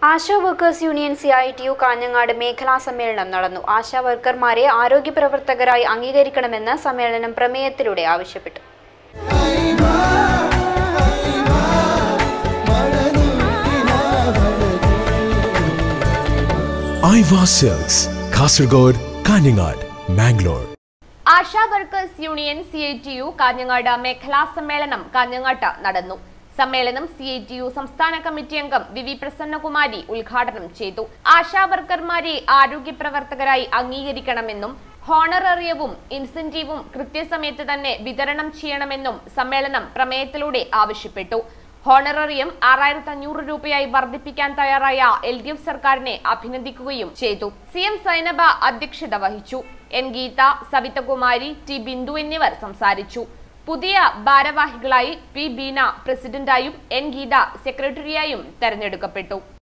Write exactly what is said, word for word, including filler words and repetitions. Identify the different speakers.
Speaker 1: ASHA workers union C I T U Kanhangad മേഖലാ സമ്മേളനം നടന്നു. ആശാ വർക്കർമാരെ ആരോഗ്യ പ്രവർത്തകരായി അംഗീകരിക്കണമെന്ന് സമ്മേളനം പ്രമേയത്തിലൂടെ ആവശ്യപ്പെട്ടു.
Speaker 2: ASHA workers union C I T U Kanhangad മേഖലാ സമ്മേളനം കാഞ്ഞങ്ങാട്ട് നടന്നു. സമ്മേളനം സി ഐ ടി യു സംസ്ഥാന കമ്മിറ്റി അംഗം വി വി പ്രസന്നകുമാരി ഉദ്ഘാടനം ചെയ്തു. ആശാ വർക്കർമാരെ ആരോഗ്യ പ്രവർത്തകരായി അംഗീകരിക്കണമെന്നും ഹോണററിയവും ഇൻസെന്റീവും കൃത്യസമയത്ത് തന്നെ വിതരണം ചെയ്യണമെന്നും സമ്മേളനം പ്രമേയത്തിലൂടെ ആവശ്യപ്പെട്ടു. ഹോണററിയം ആറായിരത്തി അഞ്ഞൂറ് രൂപയായി വർദ്ധിപ്പിക്കാൻ തയ്യാറായ എൽ ഡി എഫ് സർക്കാരിനെ അഭിനന്ദിക്കുകയും ചെയ്തു. സി എം സൈനബ അധ്യക്ഷത വഹിച്ചു. എൻ ഗീത, സവിതകുമാരി, ടി ബിന്ദു എന്നിവർ സംസാരിച്ചു. പുതിയ ഭാരവാഹികളായി പി ബീന പ്രസിഡന്റായും എൻ ഗീത സെക്രട്ടറിയായും തെരഞ്ഞെടുക്കപ്പെട്ടു.